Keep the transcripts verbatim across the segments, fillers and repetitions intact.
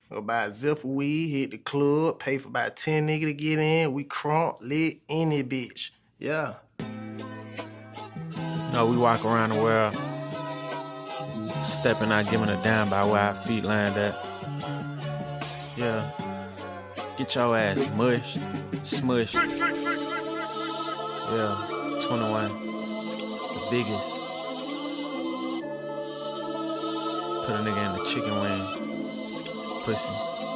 Go buy a zip of weed, hit the club, pay for about ten niggas to get in. We crunk, lit, any bitch. Yeah. No, we walk around the world, stepping out, giving a damn by where our feet land at. Yeah. Get your ass mushed, smushed. Yeah, twenty-one, the biggest. Put a nigga in the chicken wing, pussy.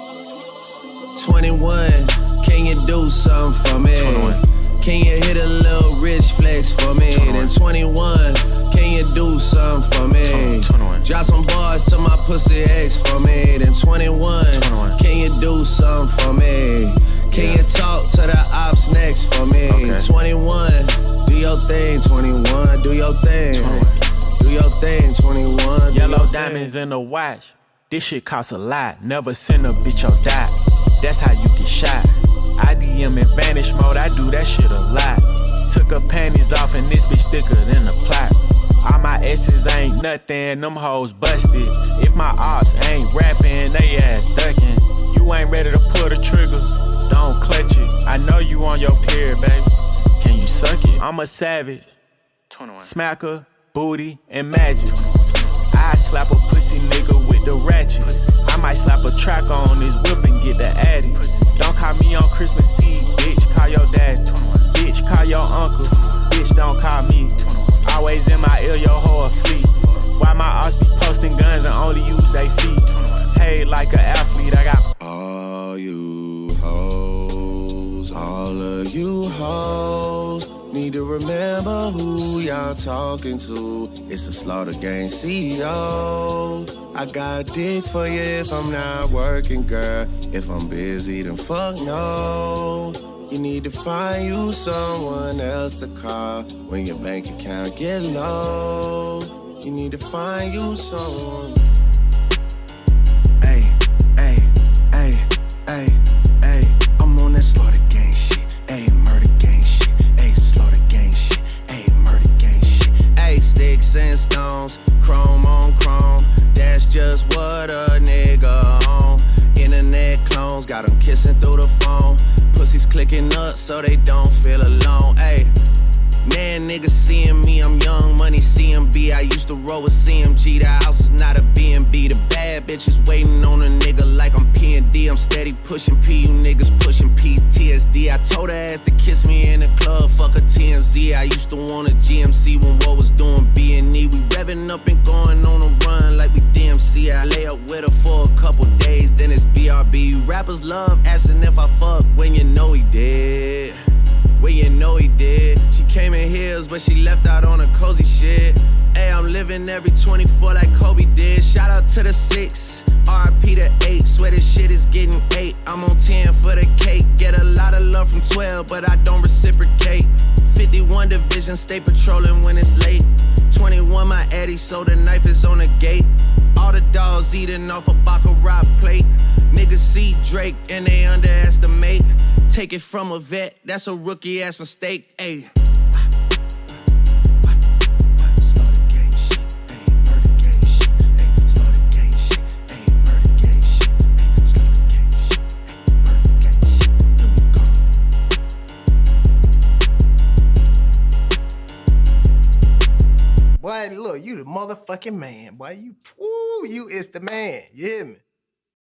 twenty-one, can you do something for me? twenty-one. Can you hit a little rich flex for me? twenty-one. Then twenty-one, can you do something for me? twenty-one. Drop some bars to my pussy ex for me. Then twenty-one, twenty-one. can you do something for me? Can Yeah. you talk to the ops next for me? Okay. twenty-one, do your thing. twenty-one, do your thing. twenty-one. Do your thing. twenty-one, do Yellow your diamonds thing. in the watch. This shit costs a lot. Never send a bitch or die. That's how you get shot. I D M in vanish mode, I do that shit a lot. Took her panties off and this bitch thicker than a plot. All my S's ain't nothing, them hoes busted. If my ops ain't rapping, they ass ducking. You ain't ready to pull the trigger, don't clutch it. I know you on your period, baby. Can you suck it? I'm a savage. twenty-one. Smacker, booty, and magic. I slap a pussy nigga with the ratchet. I might slap a track on his whip and get the addy. Don't call me on Christmas Eve, bitch, call your daddy. Bitch, call your uncle, bitch, don't call me. Always in my ear, your hoe a fleet. Why my ops be posting guns and only use they feet? Paid like an athlete, I got All you hoes, all of you hoes, need to remember who y'all talking to. It's the Slaughter Gang C E O. I got dick for you if I'm not working, girl. If I'm busy, then fuck no. You need to find you someone else to call when your bank account get low. You need to find you someone. Ay, ay, ay, ay, ay. I'm on that Slaughter Gang shit. Ay, murder gang shit. Ay, Slaughter Gang shit. Ay, murder gang shit. Ay, sticks and stones, chrome on chrome. That's just what a nigga on. Internet clones got them kissing through the phone. Pussies clicking up so they don't feel alone. Ay, man, niggas seeing me, I'm young money C M B. I used to roll with C M G. The house is not a B and B. The bad bitches waiting on a nigga like I'm P and D. I'm steady pushing P, you niggas pushing P T S D. I told her ass to kiss me in the club, fuck a T M Z. I used to want a G M C when what was doing B and E. We revving up and going on a run like we D M C. I lay up with her for a couple days, then it's B R B. You rappers love asking if I fuck when you know he did. When you know he did. She came in heels, but she left out on a cozy shit. Hey, I'm living every twenty-four like Kobe did. Shout out to the six, R I P to eight. Swear this shit is getting eight. I'm on ten for the cake. Get a lot of love from twelve, but I don't reciprocate. fifty-one division, stay patrolling when it's late. twenty-one, my Eddie, so the knife is on the gate. All the dogs eating off a Baccarat plate. Niggas see Drake and they underestimate. Take it from a vet, that's a rookie ass mistake. Ayy. Boy, look, you the motherfucking man. Boy, you, woo, you is the man. You hear me?